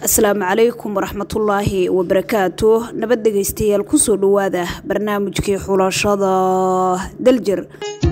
السلام عليكم ورحمة الله وبركاته. نبدأ جيستيال كسر دواده برنامج كي حلاشة دلجر.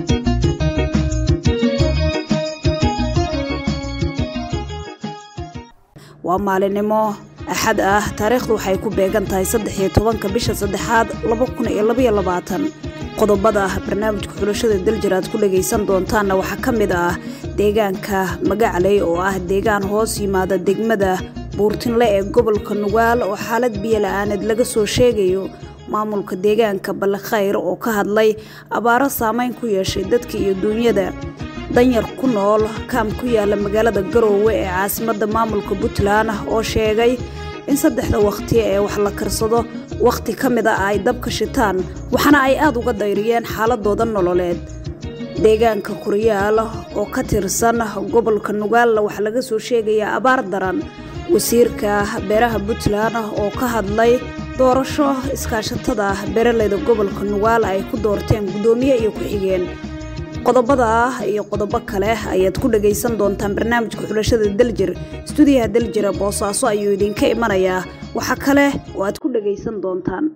ومعلنمو أحد تاريخه حيكون بيجان تاي صدح يتوان كبيشة صدحات لبكون إلبي لباتن qodobada barnaamijka xulashada daljiraad ku dhageysan doontaana waxa kamid deegaanka Magacaley oo deegaan hoos yimaada degmada Buurtinle ee gobolka Nugaal oo xaalad biyo la'aaneed laga soo sheegayo maamulka deegaanka Balkhayr oo ka hadlay abaaro saameyn ku yeeshay dadka iyo dunyada danyar ku nool kaam ku yaala magaalada Garowe ee caasimadda maamulka Puntland oo sheegay in saddexda waqti ee wax la karsado waqti kamid ay dabka shitaan waxana ay aad uga dayriyeen xaaladooda nololeed deegaanka Kuryaal oo ka tirsan gobolka Nugaal waxa laga soo sheegay abaar daran wasiirka beeraha Puntland oo ka hadlay doorasho iskaashatada beeraleyda gobolka Nugaal ay ku doorteen gudoomiye iyo ku xigeen qodobada iyo qodobo kale ayaad ku dhageysan doontaan barnaamijka xulashada daljir stuudiyaha daljira Boosaaso ayuu idinka imanayaa waxa kale oo aad ku dhageysan doontaan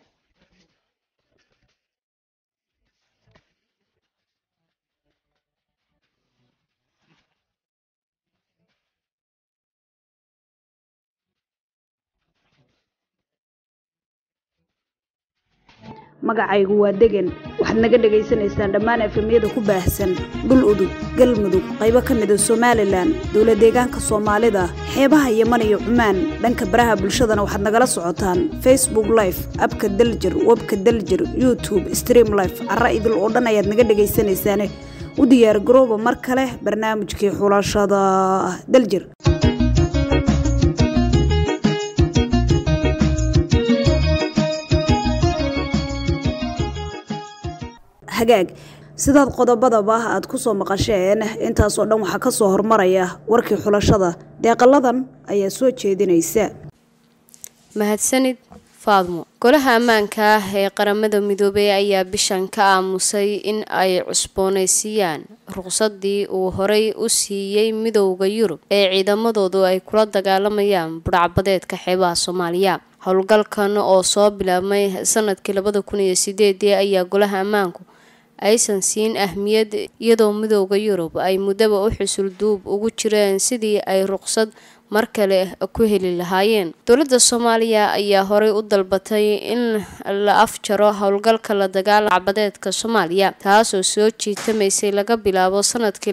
magacaygu waa degan waxaad naga dhageysanaysaan dhammaan afamiyada ku baahsan dhul udug galmudug qaybo kamid ah Somaliland dawlad deegaanka Soomaalida xeebaha Yemen iyo Cumaan dhanka baraha bulshadana waxaad nagala socotaan Facebook live abka daljir webka daljir YouTube stream live araa'idul oo dhan ayaad naga dhageysanaysaan u diyaar garooba mar kale barnaamijkii xulashada daljir hagaag sidaad qodobadaba aad ku soo maqasheen intaas oo dhan waxa ka soo hormaraya warkii xulashada deeqaladan ayaa soo jeedinaysa mahadsanid Faadmo golaha ammaanka ee qaramada midoobay ayaa bishan ka aamusay in ay cusboonaysiiyaan ruqsadii uu horay u siiyay midowga Yurub ee ciidamadoodu ay kula dagaalamayaan burcadbadeedka xeebaha Soomaaliya howlgalkan oo soo bilaabmay sanadkii 2008 ayaa golaha ammaanku aysan siin ahmiyad iyadoo midowga Yurub ay mudaba u xusul duub ugu jireen sidii ay ruqsad markale ku heli lahaayeen dawladda Soomaaliya ayaa horay u dalbatay in la afjaro howlgalka la dagaalanka Soomaaliya taasoo soo jiitamaysay laga bilaabo sanadkii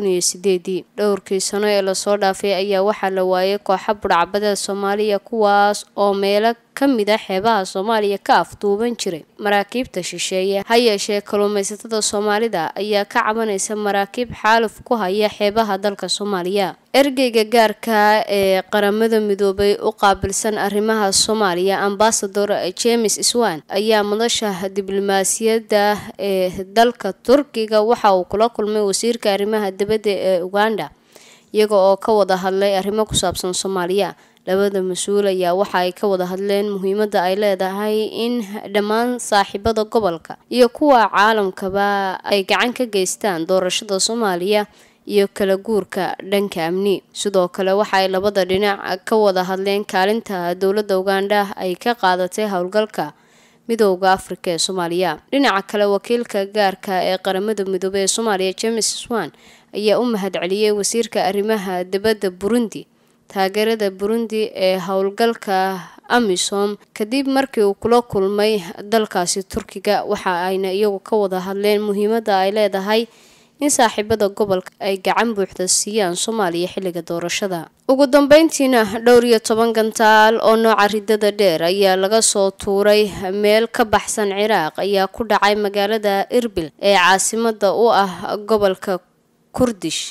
2008 dhowrkii sano ee la soo dhaafay ayaa waxa la waayay kooxo burcadbadeed Soomaaliya kuwaas oo meelo kamida xeebaha Soomaaliya ka afduuban jiray maraakiibta shisheeye hayeeshee kalluumaysatada Soomaalida ayaa ka cabanaysa maraakiib xaaluf ku haya xeebaha dalka Soomaaliya ergeyga gaarka ee qaramada midoobay u qaabilsan arrimaha Soomaaliya ambassador James Iswan ayaa madasha diblomaasiyadda ee dalka Turkiga waxa uu kula kulmay wasiirka arrimaha dibadda ee Uganda iyaga oo ka wada hadlay arrimo ku saabsan Soomaaliya labada mas'uul ayaa waxa ay ka wada hadleen muhiimadda ay leedahay in dhammaan saaxiibada gobolka iyo kuwa caalamkaba ay gacan ka geystaan doorashada Soomaaliya iyo kala guurka dhanka amni sidoo kale waxa ay labada dhinac ka wada hadleen kaalinta dawladda Uganda ay ka qaadatay howlgalka midowga Afrika ee Soomaaliya dhinaca kale wakiilka gaarka ee qaramada midoobay ee Soomaaliya James Swan ayaa u mahadceliyay wasiirka arrimaha dibadda Burundi taageerada Burundi ee howlgalka AMISOM kadib markii uu kula kulmay dalkaasi Turkiga waxa ayna iyagu ka wada hadleen muhiimadda ay leedahay in saaxiibada gobolka ay gacan buuxda siiyaan Soomaaliya xilliga doorashada ugu dambeyntiina dhowr iyo 10 gantaal oo nooca ridada dheer ayaa laga soo tuuray meel ka baxsan Ciraaq ayaa ku dhacay magaalada Irbil ee caasimadda u ah gobolka Kurdish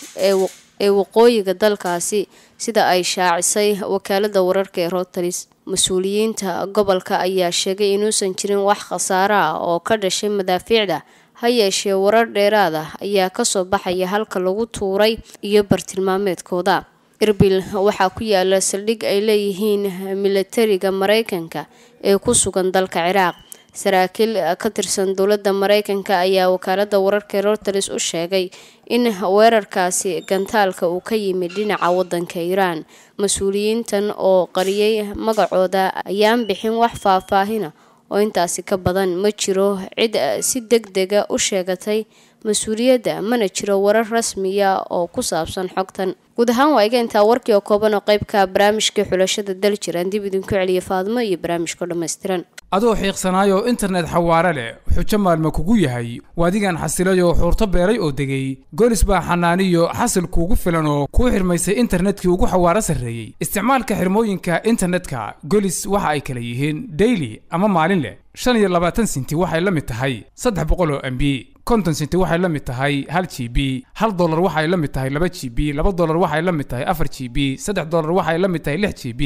ee waqooyiga dalkaasi sida ay shaacisay wakaalada wararka ee Reuters mas'uuliyiinta gobolka ayaa sheegay inuusan jirin wax khasaare ah oo ka dhashay madaafiicda hayeeshee warar dheeraad ah ayaa ka soo baxaya halka lagu tuuray iyo bartilmaameedkooda Irbil waxaa ku yaala saldhig ay leeyihiin militariga Mareykanka ee ku sugan dalka Ciraaq saraakiil ka tirsan dowladda Mareykanka ayaa wakaaladda wararka Reuters u sheegay in weerarkaasi gantaalka uu ka yimid dhinaca waddanka Iran. Mas-uuliyiintan oo qariyay magacooda ayaan bixin wax faahfaahin oo intaasi ka badan. Ma jiro cid si degdeg ah u sheegatay mas-uuliyadda, mana jiro warar rasmi ah oo ku saabsan xogtan. guud ahaan waa iga intaa warkii oo kooban oo qaybka barnaamijka xulashada Daljir aan dib idinku celiyo Faadmo iyo barnaamijka dhammaystiran. adoo xiiqsanaayo internet xawaare leh xujo maalmo kugu yahay waadigan xasilayo xuurto beeray oo degay goolis baa xanaaniyo xasil kuugu filan oo ku xirmaysay internetkii ugu xawaare sarreeyay. isticmaalka xirmooyinka internetka goolis waxa ay kala yihiin daily ama maalin leh 25 senti waxay la mid tahay 300 MB, 50 senti waxay la mid tahay 1 GB, $1 waxay la mid tahay 2 GB, $2 waxay la mid tahay 4 GB, $3 waxay la mid tahay 6 GB,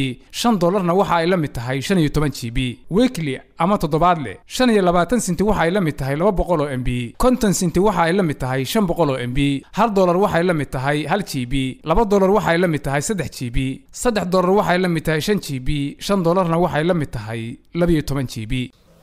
$5 waxa ay la mid tahay 15 GB. weekly ama toddobaadle 25 senti waxay la mid tahay 200 MB, 50 senti waxay la mid tahay 500 MB, $1 waxay la mid tahay 1 GB, $2 waxay la mid tahay 3 GB, $3 waxay la mid tahay 5 GB, $5 waxay la mid tahay 12 GB.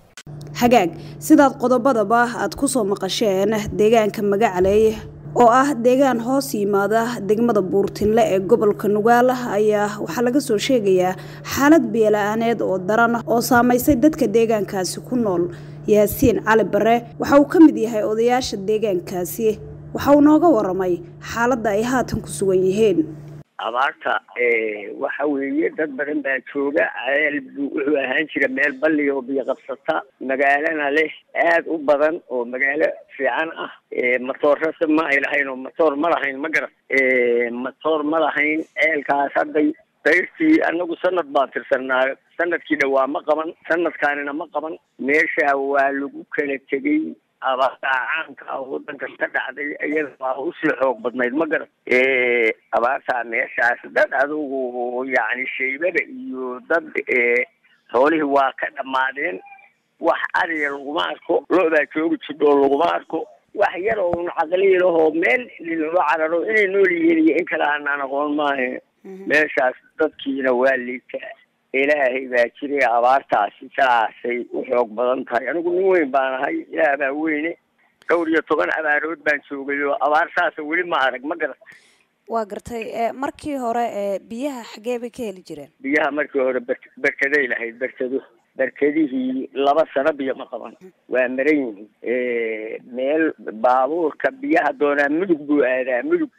hagaag sidaad qodobadaba aad ku soo maqasheen deegaanka Magacaley oo ah deegaan hoos yimaada degmada Buurtinle ee gobolka Nugaal ayaa waxa laga soo sheegayaa xaalad biyo la'aaneed oo daran oo saameysay dadka deegaankaasi ku nool. Yaasiin Cali Bare waxa uu ka mid yahay odayaasha deegaankaasi, waxa uu nooga waramay xaaladda ay haatan ku sugan yihiin. abaarta waxa weeye dad badan baa jooga. ceel wuxuu ahaan jira meel balli oo biyo qabsata, magaalana leh aad u badan oo magaalo fiican ah. matoorada ma ay lahayn oo matoor ma lahayn, ma garan matoor ma lahayn. ceelkaas hadday dayrtii anagu sanad baan tirsanaa, sanadkii dhawaa ma qaban, sanadkaanina ma qaban. meesha waa lagu kala tegey. abaarta caanka ah waddanka ka dhacday iyada waa u sii xoog badnayd, ma garan abaarta meeshaas dad adugu yacni shaybada iyo dad xoolihii waa ka dhammaadeen. wax ariga laguma arko, lo-baa joogi jidhoo laguma arko. wax yar oo caqliil ahoo meel loo cararo inay nool yihiin iyo in kale aanaan aqoon maahe. meeshaas dadkiina waa liitaa. ilaahay baa jiray. abaartaasi saasay u xoog badan tahay. anigu nin weyn baan ahay, ilaah baa weyne. 12 abaarood baan joogay oo abaar saasa weli ma arag, ma garan. waa gartay markii hore biyaha xagee bay ka heli jireen? biyaha markii hore barkaday lahayd. barkadihii 2 sano biyo ma qaban, waa maran yihiin. meel baabuurka biyaha doonaa mudug buu aadaa. mudug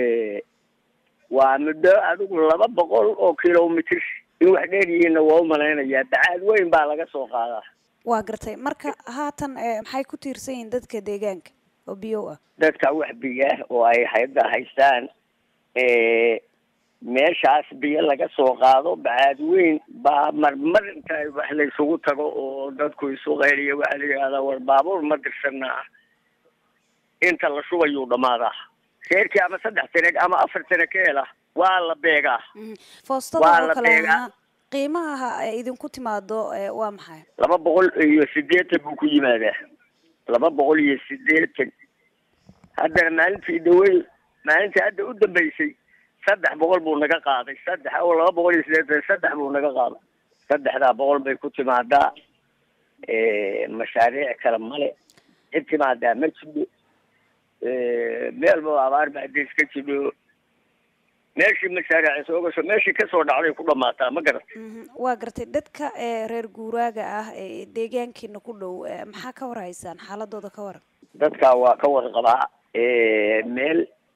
waa muddo adigu 200 kilomitir in wax dheer yihiinna waa u malaynayaa. bacaad weyn baa laga soo qaadaa. waa gartay marka haatan maxay ku tiirsan yihiin dadka deegaanka oo biyo ah? dadka wax biyo oo ay hay'adda haystaan meeshaas biyo laga soo qaado. bacaad weyn baa marmar inta wax la isugu tago oo dadku isu qayliyo waxa la yidhahdaa war baabuur ma dirsanaa, inta la shubayuu dhammaadaa. reerkii ama 3 sano ama 4 sano ka hela waa la beegaa. foostada oo kale qiimaha idinku timaado waa maxay? 280 buu ku yimaadaa. 280. haddana maalintii hadda u dambeysay 300 buu naga qaaday. 280 buu naga qaaday. 300 bay ku timaadaa. mashaariic kale male. cid timaadaa ma jiro. meel baa abaar baa dees ka jiro. meeshii mashaariic soo gasho meeshii ka soo dhacday ku dhamaataa, ma garan. waa gartay dadka reer guuraaga ah ee deegaankiina ku dhow maxaa ka warhaysaan xaaladooda? ka waran. dadka waa ka warqabaa. meel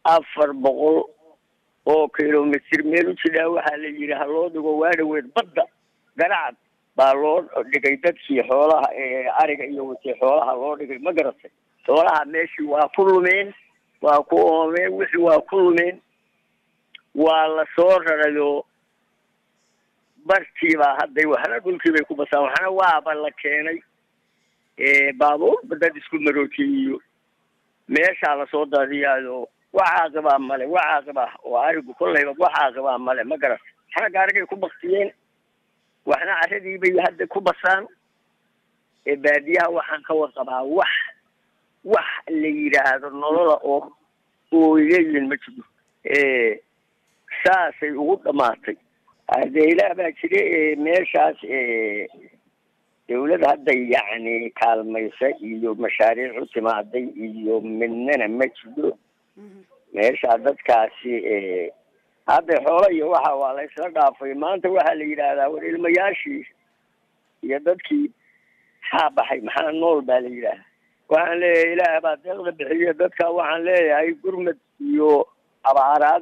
400 kilomitir meel u jira waxaa la yidhi ha loo dhigo waadhaweed badda ganacad baa loo dhigay. dadkii xoolaha ariga iyo watay xoolaha loo dhigay, ma garatay. xoolaha meeshii waa ku lumeen, waa ku oomeen, wixii waa ku lumeen. waa la soo rarayo bartiibaa hadday waxna dhulkii bay ku basaan, waxna waaba la keenay. baabuur dad isku marootiyiyo meeshaa lasoo daadiyaayo. wax caaqibaa male, wax caaqibaa oo arigu kollayba wax caaqibaa male, ma garan. waxna gaarigay ku baktiyeen, waxna carradii bay hadda ku basaan. baadiyaha waxaan ka warqabaa wax la yidhaahdo nolola oo leeyihiin ma jiro. saasay ugu dhamaatay. hadee ilaah baa jira. meeshaas dawladda hadda yacni kaalmaysa iyo mashaariic u timaaday iyo midnana ma jiro meesha dadkaasi hadda xoolo iyo waxa waa la isla dhaafay maanta waxaa la yidhaahdaa war ilmayaashii iyo dadkii maxaa baxay maxaa nool baa la yidhaahaa waxaan leeyahay ilaah baa deeqda bixiya dadka waxaan leeyahay gurmad iyo abaaraad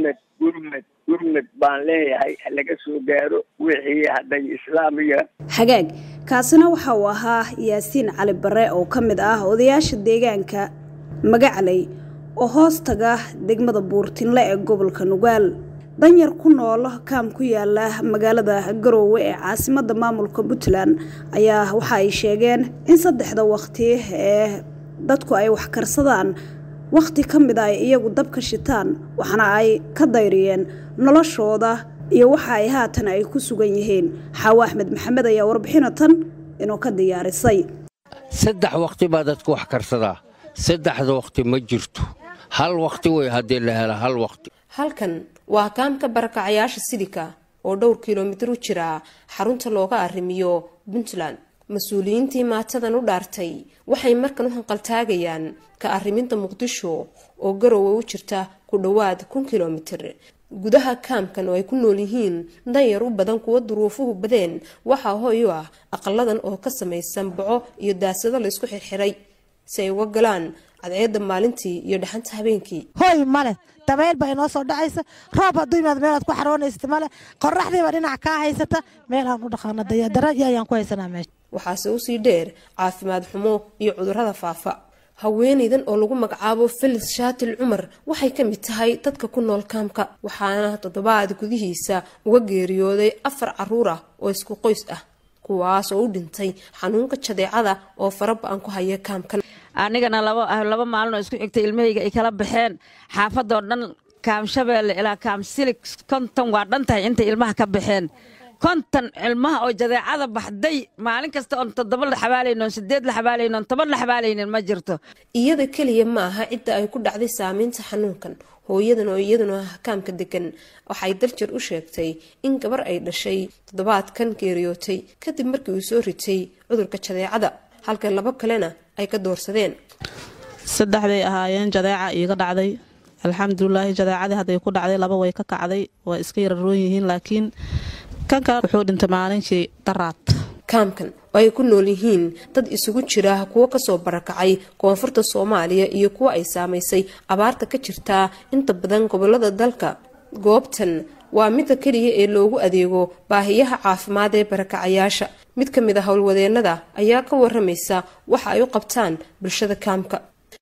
gurmad baan leeyahay laga soo gaaro wixii hadday islaamiya xagaag kaasina waxa uu ahaa yaasiin cali bare oo ka mid ah odayaasha deegaanka Magacley oo hoos taga degmada Buurtinle ee gobolka Nugaal danyar ku nool kaam ku yaala magaalada Garowe ee caasimadda maamulka Puntland ayaa waxa ay sheegeen in saddexda waqti ee dadku ay wax karsadaan waqti kamid ah iyagu dabka shitaan waxana ay ka dayriyeen noloshooda iyo waxa ay haatan ay ku sugan yihiin Xawa Axmed Maxamed ayaa warbixintan inuu ka diyaarisay saddex waqti baa dadku wax karsadaa saddexda waqti ma jirto hal waqti way hadii la helo hal waqti halkan waa kaamka barakacayaasha Sidika oo dhowr kiiloomitir u jira xarunta looga arrimiyo Puntland mas'uuliyiintii maatadan u dhaartay waxay markan u hanqaltaagayaan ka arriminta Muqdisho oo Garowe u jirta ku dhawaad 1 kiiloomitir gudaha kaamkan oo ay ku nool yihiin danyar u badan kuwa duruufuhu badeen waxa hooyo ah aqaladan oo ka samaysan baco iyo daasado la isku xirxiray si ay uga galaan cadceedda maalintii iyo dhaxanta habeenkii hooy male dabeel bay noo soo dhacaysa roob hadduu yimaado meelaad ku xaroonaysid male qorraxdiiba dhinac kaa haysata meelaan u dhaqaana dayadara ayaan ku haysanaa meesha waxaase u sii dheer caafimaad xumo iyo cudurrada faafa haweenaydan oo lagu magacaabo Felis Shaatil Cumar waxay ka mid tahay dadka ku nool kaamka waxaana toddobaad gudihiisa uga geeriyooday 4 caruur ah oo isku qoys ah kuwaas oo u dhintay xanuunka jadeecada oo farabaan ku haya kaamkan anigana laba maalin oo isku xigtay ilmahayga ay kala baxeen xaafadoo dhan kaam Shabeelle ilaa kaam Silik konton waa dhantahay inta ilmaha ka baxeen konton ilmaha oo jadeecada baxday maalin kasta oo 7 la xabaalayno 8 la xabaalayno 10 la xabaalayno ma jirto iyada kaliya ma aha cid ay ku dhacday saameynta xanuunkan hooyadan oo iyaduna kaamka degan waxay daljir u sheegtay in gabar ay dhashay toddobaadkan geeriyootay kadib markii uu soo ritay cudurka jadeecada halka laba kalena ay ka doorsadeen saddexday ahaayeen jadeeca iiga dhacday alxamdulillaah jadeecadii haday ku dhacday laba way ka kacday waa iska yararoon yihiin laakiin kanka wuxuu dhintay maalinkii daraad kaamkan oo ay ku nool yihiin dad isugu jira kuwa ka soo barakacay koonfurta Soomaaliya iyo kuwa ay saameysay abaarta ka jirta inta badan gobolada dalka goobtan waa mid kaliya ee loogu adeego baahiyaha caafimaad ee barakacayaasha mid ka mid ah howlwadeenada ayaa ka waramaysa waxa ay u qabtaan bulshada kaamka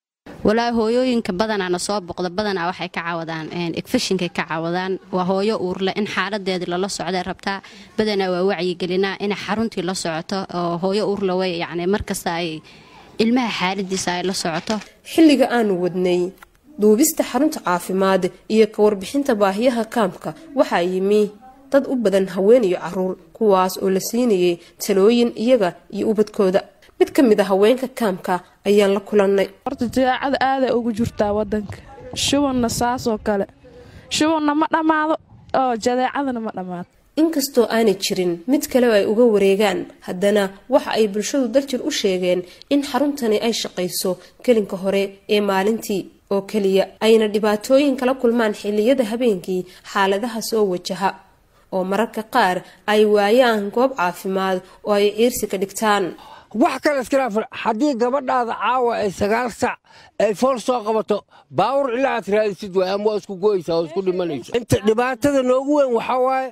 walaa hooyooyinka badana soo boqda badana waxay ka caawadaan infekshinka ka caawadaan waa hooyo uurle in xaaladeeda la socdo rabtaa badana waa wacyi gelina in xaruntii la socoto oo hooyo uurle way yacni markasta ay ilmaha xaaladiisa ay la socoto xilliga aanu wadnay duubista xarunta caafimaad iyo ka warbixinta baahiyaha kaamka waxa yimi dad u badan haween iyo caruur kuwaas oo la siinayay talooyin iyaga iyo ubadkooda mid ka mid ah haweenka kaamka ayaan la kulannay horta jadeecada aad ay ugu jirtaa wadanka shubanna saas oo kale shubanna ma dhamaado oo jadeecadana ma dhamaado inkastoo aanay jirin mid kale oo ay uga wareegaan haddana waxa ay bulshadu daljir u sheegeen in xaruntani ay shaqayso kelinka hore ee maalintii oo kaliya ayna dhibaatooyin kala kulmaan xilliyada habeenkii xaaladaha soo wajaha oo mararka qaar ay waayaan goob caafimaad oo ay ciirsi ka dhigtaan wax kale iskalaaf haddii gabadhaada caawa ay 9 sac ay fool soo qabato baawur ilaa aad raadisid way ama isku gooysaa oo isku dhimanayso inta dhibaatada noogu weyn waxa waaye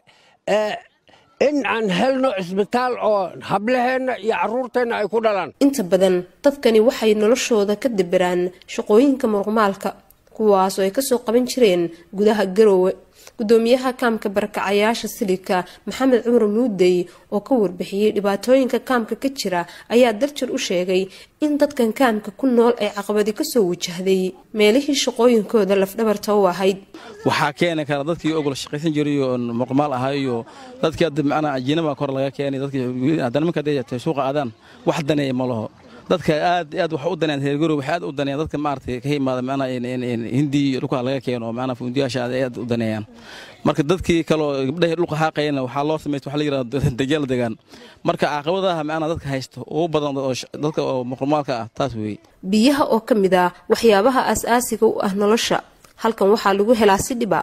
in aan helno isbitaal oo hablaheena iyo caruurteena ay ku dhalaan inta badan dadkani waxay noloshooda ka dibiraan shaqooyinka muruqmaalka kuwaas oo ay ka soo qaban jireen gudaha Garowe gudoomiyaha kaamka barakacayaasha Sidika Maxamed Cumar Muudey oo ka warbixiyay dhibaatooyinka kaamka ka jira ayaa daljir u sheegay in dadkan kaamka ku nool ay caqabadi ka soo wajahday meelihii shaqooyinkooda lafdhabarta u ahayd waxaa keenay kara dadkii ogol shaqaysan jiray oo muqmaal ahayo dadkii macna ajinaba kor laga keenay dadkii haddana marka ay suuqa aadaan wax danay ma laho dadka aad wax u danayaan reer garowe waxay aad u danayaan dadka maartay ka yimaada macna hindi dhulka laga keeno macna fundiyaasha aad u danayaan marka dadkii kale gabdhaha dhulka haaqayna waxa loo sameeyay waxa la yiraahdo dagaal degan marka caqabadaha macna dadka haysto oo badan dadka oo muqmaalka ah taas weey biyaha oo kamid ah waxyaabaha aas-aasiga u ah nolosha halkan waxaa lagu helaa si dhiba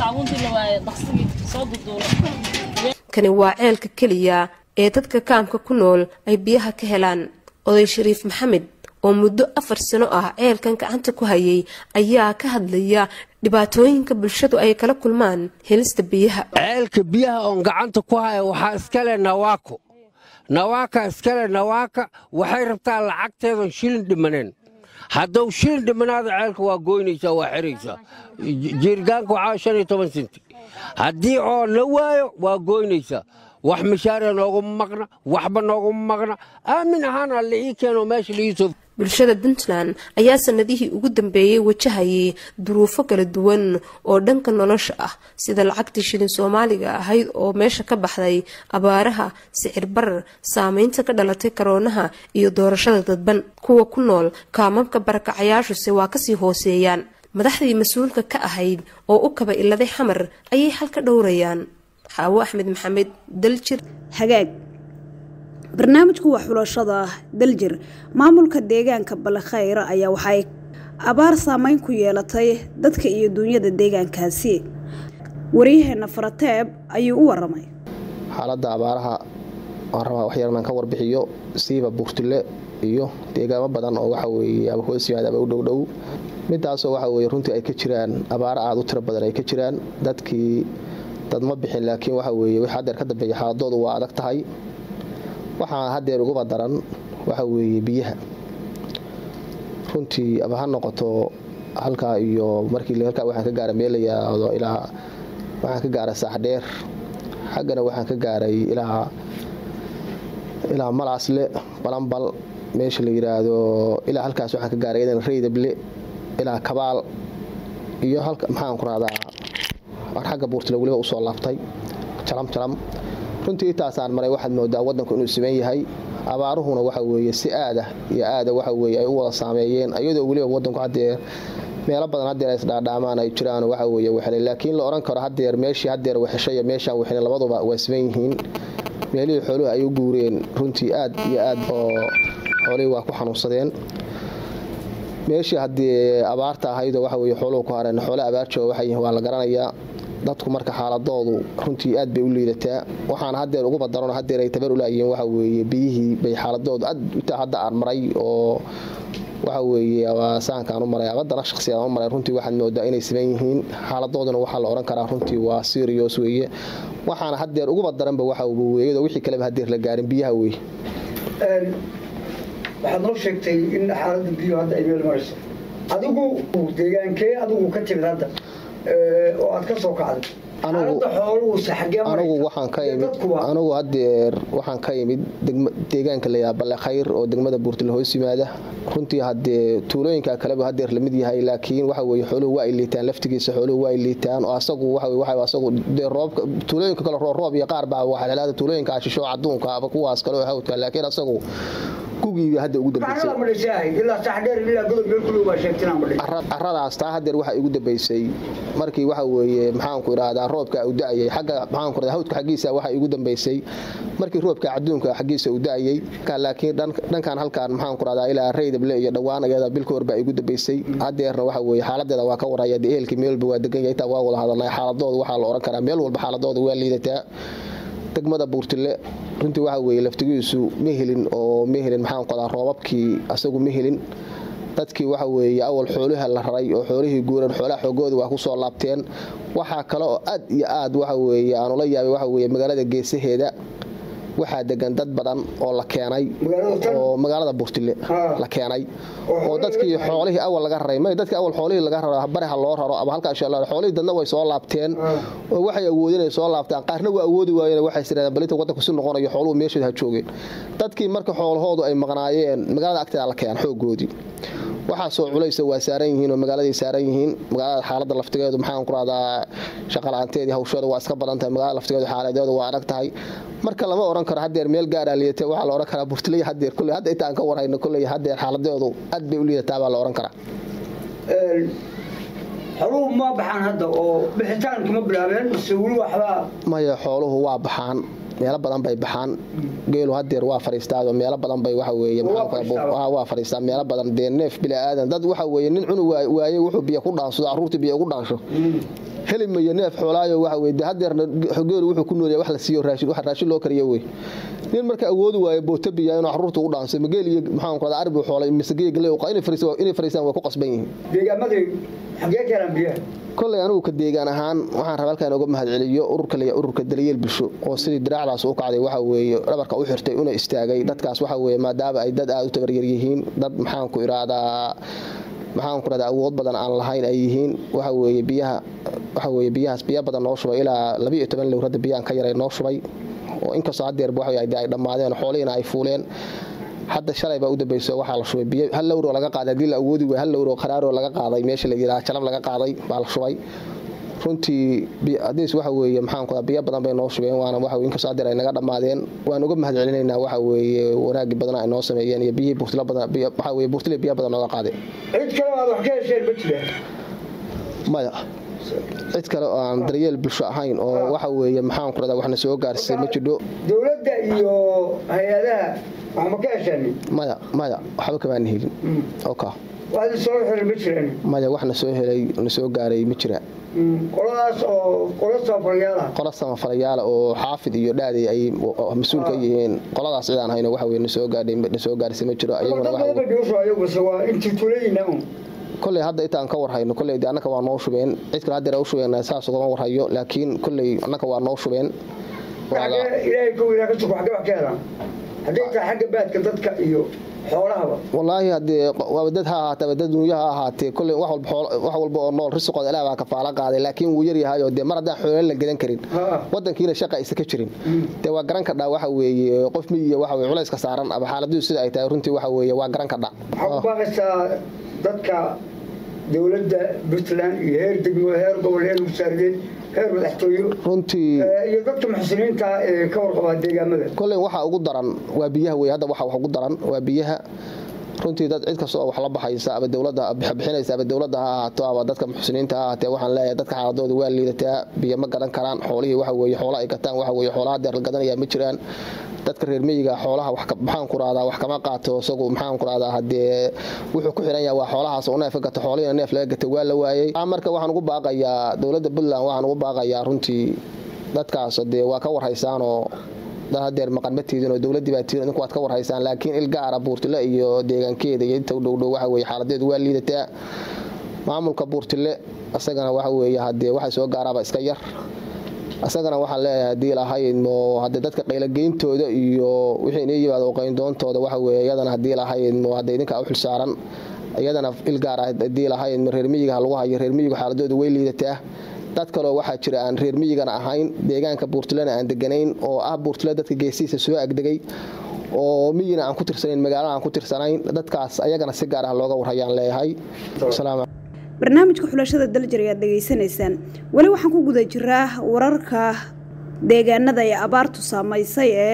kani waa ceelka keliya ee dadka kaamka ku nool ay biyaha ka helaan oday shariif maxamed oo muddo 4 sano ah ceelkan gacanta ku hayay ayaa ka hadlaya dhibaatooyinka bulshadu ay kala kulmaan helista biyaha ceelka biyaha oo gacanta ku haya waxaa iska leh nawaaka iska leh nawaaka waxay rabtaa lacagteeda shilin dhimaneen hadduu shilin dhimanaada ceelka waa goynaysaa waa xiraysaa jiirgaanka waxaa 15 senti haddii oo la waayo waa goynaysaa wax mishaar noogu maqna waxba noogu maqna aamin ahaan alla ii keeno meesha liisoo bulshada Puntland ayaa sanadihii ugu dambeeyay wajahayay duruufo kala duwan oo dhanka nolosha ah sida lacagta shilin Soomaaliga ahayd oo meesha ka baxday abaaraha sicir barar saameynta ka dhalatay koroonaha iyo doorashada dadban kuwa ku nool kaamamka barakacayaashu waa kasii hooseeyaan madaxdii mas'uulka ka ahayd oo u kaba iladay xamar ayay halka dhowrayaan xaawo axmed maxamed daljir hagaag barnaamijku waa xulashada daljir maamulka deegaanka Balkhayr ayaa waxay abaar saameyn ku yeelatay dadka iyo dunyada deegaankaasi wariyaheena Farateeb ayuu u waramay xaaladda abaaraha wax yarna ka warbixiyo siiba Buurtile iyo deegaamo badan oo waxa weeye aba hoos yimaada u dhow midaas oo waxa weeye runtii ay ka jiraan abaar aad u tiro badan ay ka jiraan dadkii dad ma bixin laakiin waxa weeye waxa hadeer ka dambeeyay xaaladoodu waa adag tahay waxa hadeer ugu badaran waxa weeye biyaha runtii aba ha noqoto halka iyo markii halka waxaan ka gaaray meelayaado ilaa waxaan ka gaaray Saaxdheer xagana waxaan ka gaaray ilaa Malaasle Balambal meesha la yiraahdo ilaa halkaas waxaan ka gaaray inaan Reydable ilaa Kabaal iyo halka maxaan ku raadaa xagga Buurtile waliba u soo laabtay jalam runtii taasaan maray waxaad moodaa wadanku inuu siman yahay abaaruhuna waxa weeye si aada waxa weeye ay u wada saameeyeen ayadoo waliba wadanku hadeer meelo badan hadeer is dhaadhaamaan ay jiraan waxa weeye waxay laakiin la oran karo hadeer meeshii hadeer waxshay meeshan waxay labaduba waa siman yihiin meelihii xooluhu ay u guureen runtii aad oo xooluhu waa ku xanuunsadeen meeshii hadii abaarta ahayd waxa weeye xooluhu ku hareen xoolo abaar jooga waxa yihiin waa la garanayaa dadku marka xaaladoodu runtii aad bay u liidataa waxaan hadeer ugu badaran hadeer ay tabar u laayeen waxa weeye biyihii bay xaaladoodu aad inta hadda aan maray oo waxa weeye saankaan u maray abadana shakhsiyan u maray runtii waxaan moodaa inay siman yihiin xaaladooduna waxa la oran karaa runtii waa serious weeye waxaan hadeer ugu badaranba waxa weeye wixii kale hadeer la gaarin biyaha weeye waxaad noo sheegtay in xaaladda biyo hadda ay meel marayso adigu deegaankee adigu ka timid hadda oo aad ka soo kacday anigu waxaan ka imid deegaanka la yiraahdo Balkhayr oo degmada Buurtile hoos yimaada runtii hadee tuulooyinka kale ba hadeer lamid yahay laakiin waxa weeye xooluhu waa liitaan laftigiisa xooluhu waa liitaan oo asagu waxa roobka tuulooyinka kale roob iyo qaar baa waxa la tuulooyinka ashisho aduunka aba kuwaas kale oo hawdka laakiin asagu kuwii hadda ugu dambeysay ilaa Saaxdheer ilaa godob meel kuluu waa sheegtaan arradaas taa hadeer waxa ugu dambeysay markii waxa weeye maxaan ku iraahdaa roobka u daayay xagga maxaan ku iraahdaa hawdka xaqiisa waxa ugu dambeysay markii roobka adduunka xaqiisa u daayay laakiin dhankan halkaan maxaan ku iraahdaa ilaa Reydable iyo dhawaan ayada bilka horba ugu dambeysay hadeerna waxa weeye xaaladeeda waa ka waraya eelkii meelba waa degan yahay taa waa wada hadalnay xaaladoodu waxa la oran karaa meel walba xaaladoodu waa liidataa degmada Buurtile runtii waxa weeye laftigiisu ma helin maxaan qodaa roobabkii asagu ma helin dadkii waxa weeye awal xoolaha la raray oo xoolihii guuran xoolaha xogooda waa ku soo laabteen waxa kale oo aad iyo aad waxa weeye aan la yaabay waxa weeye magaalada geesaheeda waxaa degan dad badan oo la keenay oo magaalada Buurtile la keenay oo dadkii xoolihii awal laga raray dadkii awal xoolihii laga raro baraha loo raro ama halka insha Allah xoolihii dadna way soo laabteen oo waxay awoodeen soo laabtaan qaarna waa awoodi waayeen waxay sireen balinta wadanku si noqonayo xooluhu meesha ha joogeen dadkii marka xoolahoodu ay maqnaayeen magaalada agteeda la keen xoogoodii waxaasoo culaysa waa saaran yihiin oo magaaladay saaran yihiin magaalada xaaladda laftigeedu maxaan ku rahdaa shaqala-aanteedii hawshooda waa iska badan tahay magaalada laftigeedu xaaladeedu waa adag tahay marka lama oran karo haddeer meel gaara liidata waxaa la oran karaa burtiley haddeer kulley hadda intaan ka warhayno kulley haddeer xaaladeedu aad bay u liidataa baa la oran karaa xooluhu ma baxaan hadda oo bixitaanka ma bilaabeen mise weli waxbaa maya xooluhu waa baxaan meelo badan bay baxaan geelu haddeer waa fariistaado meelo badan bay waxa weeye waa fariistaa meelo badan dee neef bila aadan dad waxa weeye nin cunu waaye wuxuu biyo ku dhaansado carruurta biyo ugu dhaansho heli mayo neef xoolaayo waxa weeye dee haddeerna geelu wuxuu ku noolyahay wax la siiyo raashin wax raashin loo kariyo wey nin marka awoodi waayo boota biyo inuu carruurta ugu dhaanso mageel iyo maxaan ku radaa arbi xoolay mise geeg leeyo inay fariistaan way ku qasban yihiin deegaamaday xagee keenan biyaha kolley anigu ka deegaan ahaan waxaan rabaa halkaan uga mahadceliyo ururka daryeel bulsho oo sidii diraacdaas u kacday waxa weeye dhabarka u xirtay una istaagay dadkaas waxa weeye maadaama ay dad aad u tabaryar yihiin dad maxaan ku radaa awood badan aan lahayn ay yihiin waxa weeye biyahaas biyo badan noo shubay ilaa 12 lowrada biyaan ka yaray noo shubay oo inkastoo haddeer waxa ay dhammaadeen xoolihiina ay fuuleen hadda shalay baa u dambayso waxaa la shubay biyo hal lowr oo laga qaaday hadii la awoodi waay hal lowr oo qaraar oo laga qaaday meesha la yiraahdo jalab laga qaaday baa la shubay runtii hadiis waxa weeye maxaan ku biyo badan bay noo shubeen waana waxa weeye inkastoo haddeer ay naga dhammaadeen waan uga mahadcelinaynaa waxa weeye wanaagi badan ay noo sameeyeen iyo biyihii burtila badan waxa weeye burtila biyo badan nooga qaaday cid kale aad wax ka hesheen ma jiraan maya cid kale oo aan daryeel bulsho ahayn oo waxa weeye maxaan ku radaa waxna soo gaarsay ma jiro dawladda iyo hay'adaha wax ma ka hesheen maya waxba kama helin okay waad soo helay ma jiraan maya waxna soo helay na soo gaaray ma jiraan qoladaas oo qola samafalayaal oo xaafid iyo dhaaday ay mas'uul ka yihiin qoladaas cidaan hayno waxa weeye na soo gaarsay ma jiro ayaguna waa intii tuleeyna kolley hadda intaan ka warhayno kolley annaka waa noo shubeen cid kale haddeer u shubeen saas ugama warhayo laakiin kolley annaka waa noo shubeen ilaahay ku wiilaa ka tuko xagga wax ka helaan haddii taa xagga baadka dadka iyo xoolahaba wallaahi haddee waa dad ha ahaatee dad dunya ha ahaatee kolley wax walba oo nool risqooda ilaah baa kafaala qaaday laakiin wuu yar yahay oo dee mar haddaan xoolo la gadan karin wadankiina shaqa aysan ka jirin dee waa garan kadhaa waxa weeye qof miyiga waxa weeye culayska saaran ama xaaladdu sida ay tahay runtii waxa weeye waa garan kadhaa waxaa ku baaqaysaa dadka dawladda Puntland iyo heer degmo heer gobol heer wasaaraded heer madaxtooyo runtii iyo dadka muxsiniinta ee ka warqaba deegaamada kolley waxa ugu daran waa biyaha weey hadda waxa ugu daran waa biyaha runtii dad cid kasta oo wax la baxaysa ama dawladda bixinaysa ama dawladda ha ahaato ama dadka muxsiniinta ha ahaatee waxaan leeyahay dadka xaaladooda waa liidataa biyo ma gadan karaan xoolihii waxa weeye xoolo ay gataan waxa weeye xoolaha deer la gadanaya ma jiraan dadka reer miyiga xoolaha wax maxaan ku raadaa wax kama qaato isagu maxaan ku raadaa hadee wuxuu ku xiran yahay waa xoolahaas oo neef gato xoolihiina neef laga gato waa la waayay marka waxaan ugu baaqayaa dawladda Puntland waxaan ugu baaqayaa runtii dadkaas hadee waa ka warhaysaan oo haddeer maqan ma tiidin oo dawladdii baa tiidin idinku waad ka warhaysaan laakiin il gaara buurtile iyo deegaankeeda iyo inta u dhow waxa weeye xaaladeedu waa liidataa maamulka buurtile asagana waxa weeye haddee waxa soo gaaraaba iska yar asagana waxaan leeyahay haddii lahayd haddee dadka qaylageyntooda iyo wixii inay yimaado qayndoontooda waxa weeye iyadana haddii lahayd hadda idinka u xilsaaran iyadana il gaar ah haddii lahayd reer miyiga lagu hayo reer miyiga xaaladoodu way liidataa dad kale waxaa jira aan reer miyigana ahayn deegaanka buurtilena aan deganayn oo ah buurtile dadka geesiisa soo agdegay oo miyina aan ku tirsanayn magaalada aan ku tirsanayn dadkaas ayagana si gaar ah looga warhayaan leeyahay salaam barnaamijka xulashada daljir ayaad dhegaysanaysaan weli waxaan ku guda jiraa wararka deegaanada ay abaartu saamaysay ee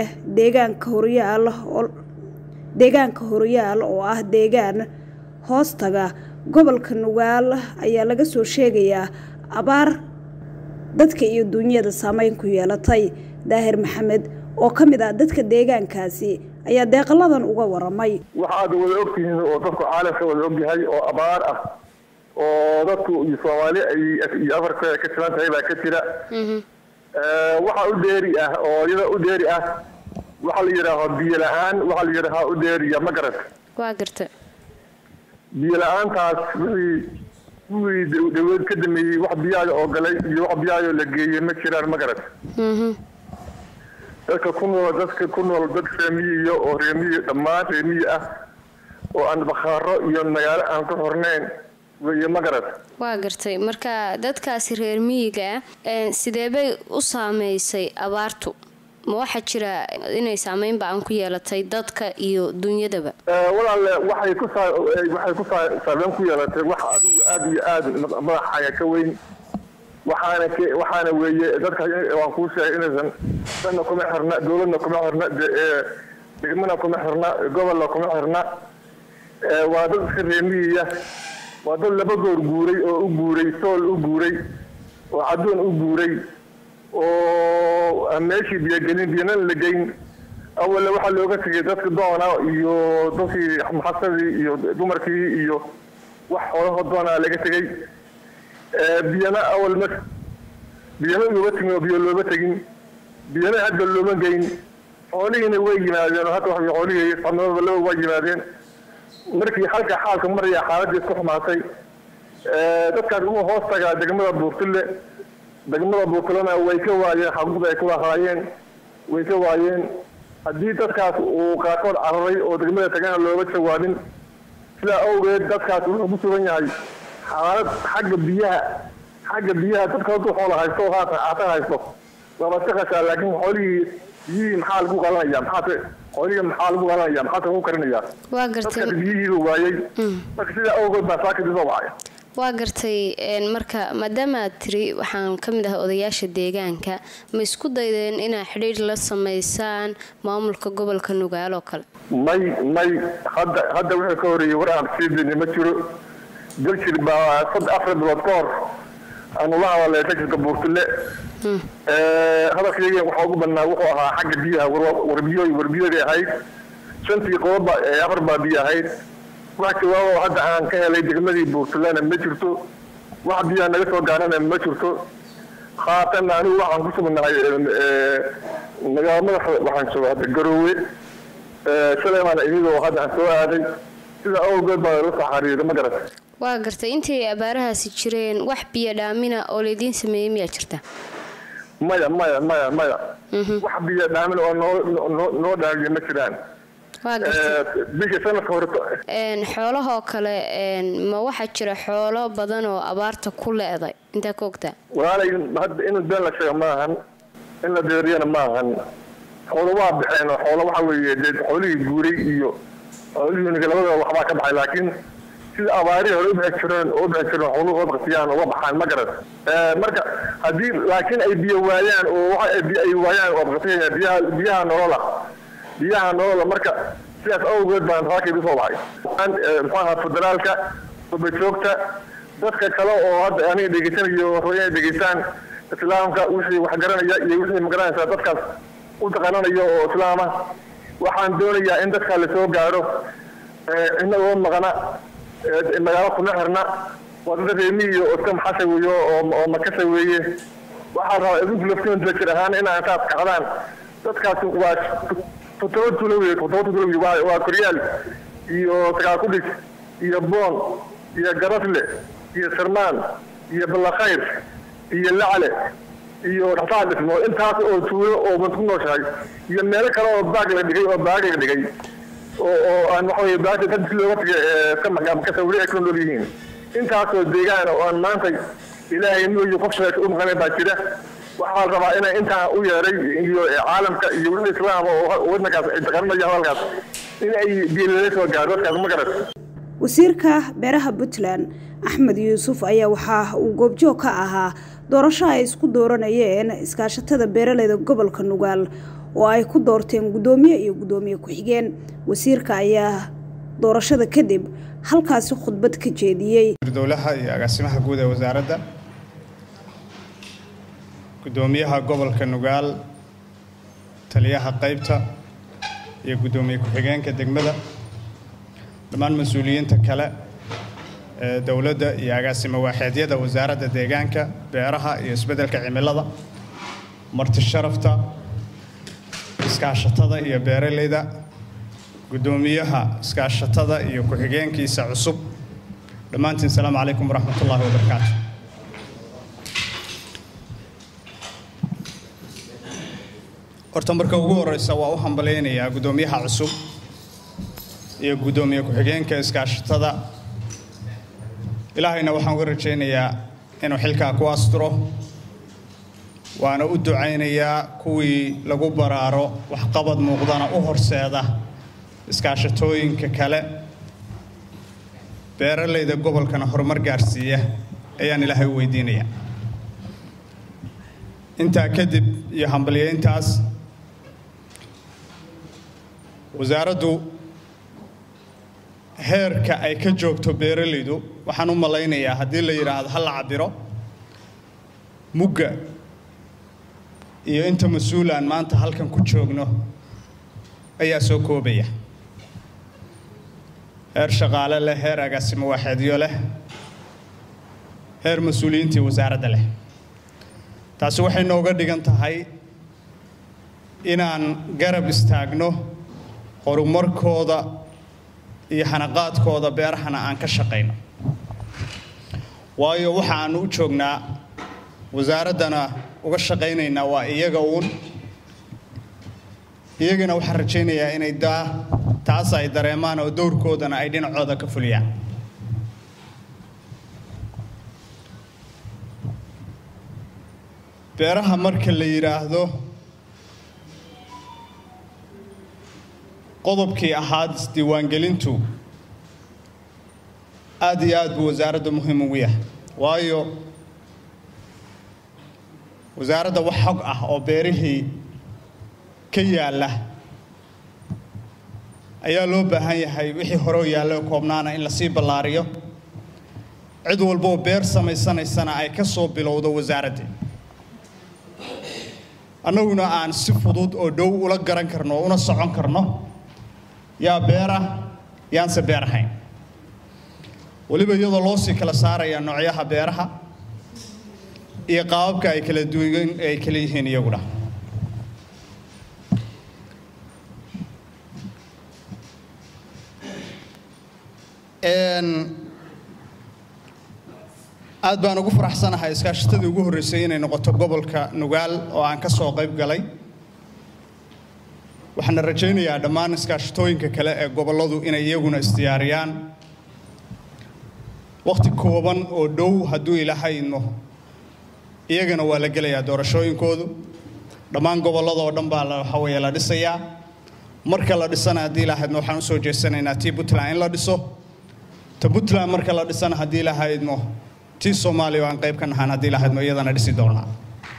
deegaanka horyaal oo ah deegaan hoostaga gobolka Nugaal ayaa laga soo sheegayaa abaar dadka iyo dunyada saameyn ku yeelatay Daahir Maxamed oo kamid ah dadka deegaankaasi ayaa deeqaladan uga waramay waxaad wada ogtihiin oo dadku caalamka wada ogyahay oo abaar ah oo dadku iyo Soomaali ay Afrika ka timaantahay baa ka jira waxa u dheeri ah oo iyada u dheeri ah waxa la yiraahdo biyo la'aan waxa la yiraahdo u dheeriya ma garad waa gartay biyo la'aantaas wixii dawlad ka dambeeyay wax biyaha oo galay iyo wax biyaha la geeyay ma jiraan ma garad dadka ku nool dad reemiyo oo reemiyo dhammaan reemiyo ah oo aan bakhaaro iyo magaalo aan ka hornayn way ma garad waa gartay marka dadkaasi reer miyiga sidee bay u saameysay abaartu ma waxaa jira inay saameyn baan ku yeelatay dadka iyo dunyadaba walaal waxay ku saameyn ku yeelatay wax adigu aad iyo aad madaxaya ka weyn waxaana weeye dadka waan kuu sheegay inaysan dadna kuma xirna dowladna kuma xirna degmana kuma xirna gobolna kuma xirna waa dad iska reemiya waa dad laba goor guuray oo u guuray sool u guuray oo cadoon u guuray oo meeshii biyogelin biyanan la geyn awalla waxaa looga tegay dadka doona iyo dadkii maxasadii iyo dumarkii iyo wax xoolaho doonaa laga tegay biyana awal ma biyana looga tegin oo biyo looga tegin biyana hadda looma geyn xoolihiina way yimaadeen hadda wax xoolihii sanadaba laba way yimaadeen markii halka xaalka maraya xaaladii isku xumaatay dadkaas ugu hoos tagaa degmada buurtulena way ka waayeen xaquuqda ay ku lahaayeen way ka waayeen haddii dadkaas uu qaarkood cararay oo degmada tagana looga jawaabin sidaa awgeed dadkaas wuxuu ku sugan yahay xaalad xagga biyaha dadka hadduu xoola haysto haata haysto waaba shaqaysaa laakiin xoolihii biyihii maxaa lagu qalanaya maxaa lagu karinaya dadkaas biyihiiba waayey marka sidaa awgeed baa saakid isoo wacay waa gartay marka maadaama aad tiri waxaan ka mid ah odayaasha deegaanka ma isku daydeen inaad xidhiidh la samaysaan maamulka gobolka Nugaal oo kale may hadda wixii ka horeeyay war aan siidin ma jiro dalkii baa 4 bilood ka hor aanu la hadalay dadka buurtule hadalkayga waxa ugu banaa wuxuu ahaa xagga biyaha warbiyoodii ahayd shantii qodob 4 baa biyo ahayd wax jawaabo hadda aan ka helay degmadii buurtulana ma jirto wax biyaha naga soo gaarana ma jirto khaatan anigu waxaan ku sugnahay magaalada waxaan joogaa hadda Garowe Sulaymaan idoo hadda soo aaday sida awgeed baa la saxariiray ma garatay waa gartay intii abaarahaasi jireen wax biyo dhaamina oo leedin sameeyay miyaa jirta maya wax biyo dhaamin oo noo dhaamiyay ma jiraan bisha sanadka hore xoolaha kale ma waxa jira xoolo badan oo abaarta ku leeday inta ka ogtaa walaalay hadda in been la sheego maahan in la deeriyana maahan xoolo waa bixeen xoolo waxa weeye xoolihii guuray iyo xoolihii labada waxba ka baxay laakiin sida abaari hore u bixi jireen xooluhu qasiyaan oo baxaan ma garan marka hadii laakiin ay biyo waayaan oo waxa ay waayaan oo qasiyaan biyaha nolola marka sidaas awgeed baan raakib soo baxay maxaa federaalka joogta dadka kale oo hadda aniga dhegeysanaya rooyay dhegeystaan islaamka wixii wax garanaya iyo wixii magaranaysa dadkaas u taqaananayo oo islaama waxaan doonayaa in dadka la soo gaaro inagoo maqana magaalo kuna xirna wadada reemiyo oo ka maxasawiyo oo makasa weeye waxaan rabaa idinku laftiin jir ahaan inaan taas kacdaan dadkaas waa toddoba waa koryaal iyo sagaakudhis iyo boon iyo garasle iyo sarmaan iyo ballakayr iyo lacle iyo dhaxtaal dhismo intaas oo tuulo oo ku nooshahay iyo meelo kale oo baag la dhigay oo aan waxa weeye baagta dad looga tagay ka sawir ay ku nool yihiin intaas oo deegaan oo aan maanta ilaahay inuu qof sheegay u maqanay baa jira waxaan rabaa inay intaa u yeeray iyo caalamka iyo wixii islaam oo wadnakaas intaqaanaya halkaas inay biilada soo gaaro dadkaas ma garan wasiirka beeraha Puntland Axmed Yuusuf ayaa waxa uu goobjoog ka ahaa doorasho ay isku dooranayeen iskaashatada beeraleyda gobolka Nugaal oo ay ku doorteen gudoomiye iyo gudoomiye ku xigeen wasiirka ayaa doorashada kadib halkaas khudbad ka jeediyay dowladda iyo agaasimaha guud ee wasaaradda gudoomiyaha gobolka Nugaal taliyaha qaybta iyo gudoomiye ku xigeenka degmada dhammaan mas'uuliyiinta kale ee dawladda iyo agaasima waaxeedyada wasaaradda deegaanka beeraha iyo isbeddelka cimilada marti sharafta iskaashatada iyo beeraleyda gudoomiyaha iskaashatada iyo ku xigeenkiisa cusub dhammaantiin salaamu calaykum waraxmatullaahi wabarakaatuh horta marka ugu horeysa waa u hambaleynayaa gudoomiyaha cusub iyo gudoomiye ku xigeenka iskaashatada ilaahayna waxaan uga rajaynayaa inuu xilkaa ku asturo waana u ducaynayaa kuwii lagu baraaro waxqabad muuqdana u horseeda iskaashatooyinka kale beeralayda gobolkana horumar gaarsiiya ayaan ilaahay u weydiinayaa intaa kadib iyo hambalyeyntaas wasaaraddu heerka ay ka joogto beeralaydu waxaan u malaynayaa haddii la yidhaahdo ha la cabiro mugga iyo inta mas-uulaan maanta halkan ku joogno ayaa soo koobaya heer shaqaale leh heer agaasimo waaxeedyo leh heer mas-uuliyiintii wasaaradda leh taasi waxay nooga dhigan tahay inaan garab istaagno horumarkooda iyo xanaqaadkooda beerahana aan ka shaqayno waayo waxa aanu u joognaa wasaaraddana uga shaqaynaynaa waa iyaga uun iyagana waxaan rajaynayaa inay taas ay dareemaan oo dowrkoodana ay dhinacooda ka fuliyaan beeraha marka la yidhaahdo qodobkii ahaad isdiiwaangelintu aad iyo aad buu wasaaradda muhiim ugu yahay waayo wasaaradda wax xog ah oo beerihii ka yaalla ayaa loo baahan yahay wixii hore oo yaalla koobnaana in la sii ballaariyo cid walba oo beer samaysanaysana ay ka soo bilowdo wasaaraddii annaguna aan si fudud oo dhow ula garan karno oo una socon karno yaa beera yaanse beer ahayn weliba iyadoo loo sii kala saaraya noocyaha beeraha iyo qaababka ay kala duwan ay kala yihiin iyaguna aad baan ugu faraxsanahay iskaashatadii ugu horreysay inay noqoto gobolka Nugaal oo aan ka soo qayb galay waxaan rajaynayaa dhammaan iskaashatooyinka kale ee goboladu inay iyaguna isdiyaariyaan waqti kooban oo dhow hadduu ilaahay idmo iyagana waa la gelayaa doorashooyinkoodu dhammaan gobolada oo dhan baa waxa weeye la dhisayaa marka la dhisana haddii ilaahay idmo waxaan u soo jeesanaynaa tii Puntland in la dhiso ta Puntland marka la dhisana haddii ilaahay idmo tii Soomaaliya oo aan qayb ka nahay haddii ilaahay idmo iyadana dhisi doonaa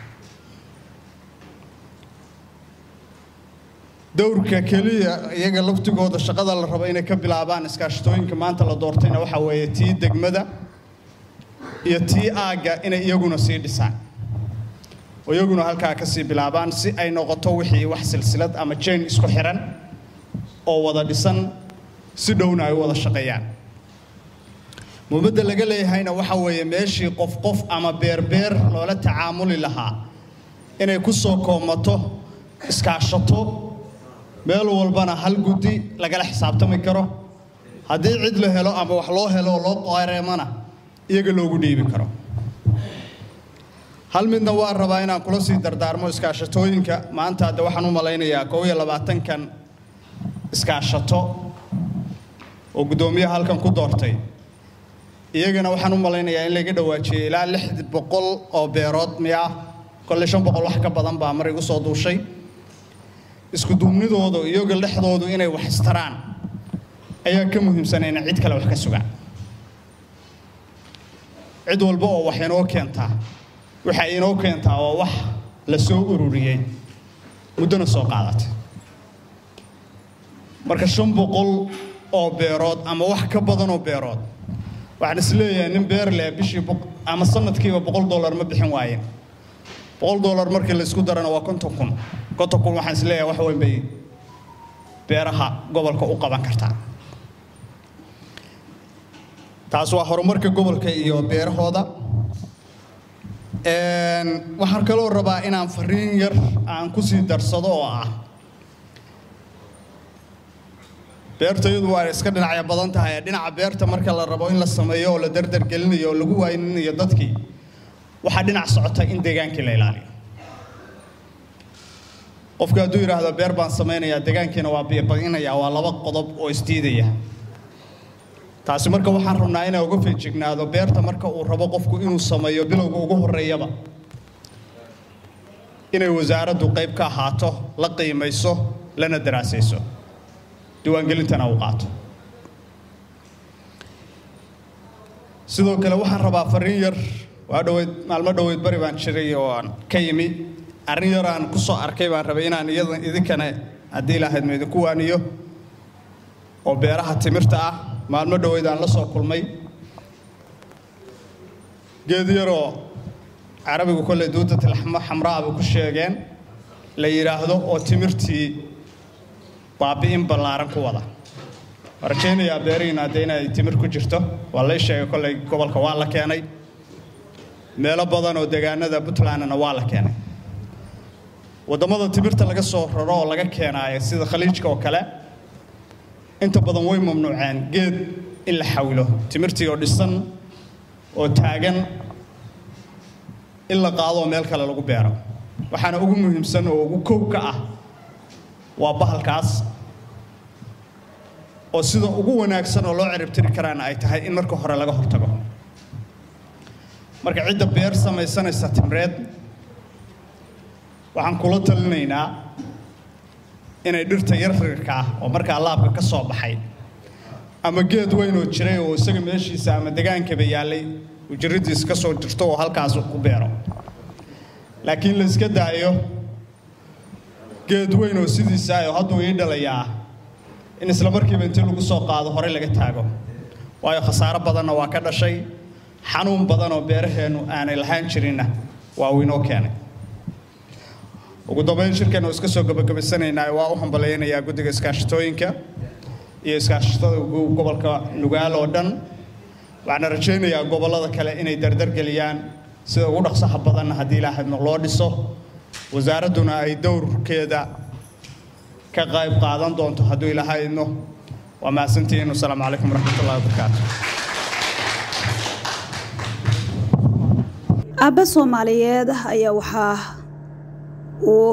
dowrka kaliya iyaga laftigooda shaqada la rabo inay ka bilaabaan iskaashatooyinka maanta la doortayna waxa weeye tii degmada iyo tii aaga inay iyaguna sii dhisaan oo iyaguna halkaa ka sii bilaabaan si ay noqoto wixii wax silsilad ama chain isku xiran oo wada dhisan si dhowna ay wada shaqeeyaan muhiimadda laga leeyahayna waxa weeye meeshii qof ama beer loola tacaamuli lahaa inay ku soo koomato iskaashato meel walbana hal gudi lagala xisaabtami karo haddii cid la helo ama wax loo helo loo qaareemana iyaga loogu dhiibi karo hal midna waa rabaa inaan kula sii dardaarmo iskaashatooyinka maanta hadda waxaan u malaynayaa 22kan iskaashato oo gudoomiyaha halkan ku doortay iyagana waxaan u malaynayaa in laga dhawaajiyay ilaa 600 oo beerood miya kolle 500 wax ka badan baa mar igu soo duushay isku duumnidooda iyaga lexdoodu inay wax istaraan ayaa ka muhiimsan in cid kale wax ka sugaan cid walba oo wax inoo keentaa waxa inoo keentaa waa wax la soo ururiyay muddana soo qaadatay marka 500 oo beerood ama wax ka badan oo beerood waxaan isleeyahay nin beer leh bishii ama sanadkiiba $100 ma bixin waayeen $100 markii la isku darana waa 50,000 waxaan isleeyahay wax weyn bay beeraha gobolka u qaban kartaa taas waa horumarka gobolka iyo beerahooda waxaan kaloo rabaa inaan fariin yar aan ku sii darsado oo ah beertaydu waa iska dhinacyo badan tahay dhinaca beerta marka la rabo in la sameeyo oo la dardar gelinayo oo lagu waayinayo dadkii waxa dhinac socota in deegaankii la ilaaliyo qofka hadduu yiraahdo beer baan samaynayaa deegaankiina waa biyo-badinayaa waa laba qodob oo isdiidaya taasi marka waxaan rabnaa inay uga feejignaado beerta marka uu rabo qofku inuu sameeyo bilowga ugu horeeyaba inay wasaaraddu qayb ka ahaato la qiimayso lana daraasayso diiwaangelintana uu qaato sidoo kale waxaan rabaa fariin yar maalmo dhoweyd bari baan jiray oo aan ka yimi arrin yar aan ku soo arkay baan rabay inaan idinkana haddii ilaahayd ma idinku waaniyo oo beeraha timirta ah maalmo dhoweyd aan la soo kulmay geed yaroo carabigu kolley duudatil xamraa bay ku sheegeen la yidhaahdo oo timirtii baabi'in ballaaran ku wada rajaynayaa beerihiina haddee inay timir ku jirto waa lay sheegay kolley gobolka waa la keenay meelo badan oo deegaanada puntlandna waa la keenay waddamada timirta laga soo raro oo laga keenaayo sida khaliijka oo kale inta badan way mamnuuceen geed in la xawilo timirtii oo dhisan oo taagan in la qaado oo meel kale lagu beero waxaana ugu muhiimsan oo ugu kow ka ah waa bahalkaas oo sida ugu wanaagsan oo loo ciribtiri karaana ay tahay in marka hore laga hortago marka cidda beer samaysanaysa timreed waxaan kula talinaynaa inay dhirta yaryarka ah oo markaa laabka ka soo baxay ama geed weyn oo jiray oo isaga meeshiisa ama degaankaba yaallay ujiradiis ka soo jirto oo halkaas ku beero laakiin la iska daayo geed weyn oo sidiisa ah oo hadduu ii dhalayaa in isla markiiba intii lagu soo qaado hore laga taago waayo khasaaro badanna waa ka dhashay xanuun badan oo beeraheennu aanay lahaan jirinna waa uu inoo keenay ugu dambayn shirkan oo iska soo gabagabaysanaynaa waa u hambalaynayaa guddiga iskaashatooyinka iyo iskaashatada gobolka Nugaal oo dhan waxaan rajaynayaa gobolada kale inay dardar geliyaan sida ugu dhaqsaha badan haddii ilaahay loo dhiso wasaaraduna ay dowrkeeda ka qayb qaadan doonto haddii ilaahay idno waa mahadsantihiin assalaamu calaykum waraxmatullaahi wabarakaatuh aabba Soomaaliyeed ayaa waxaa uu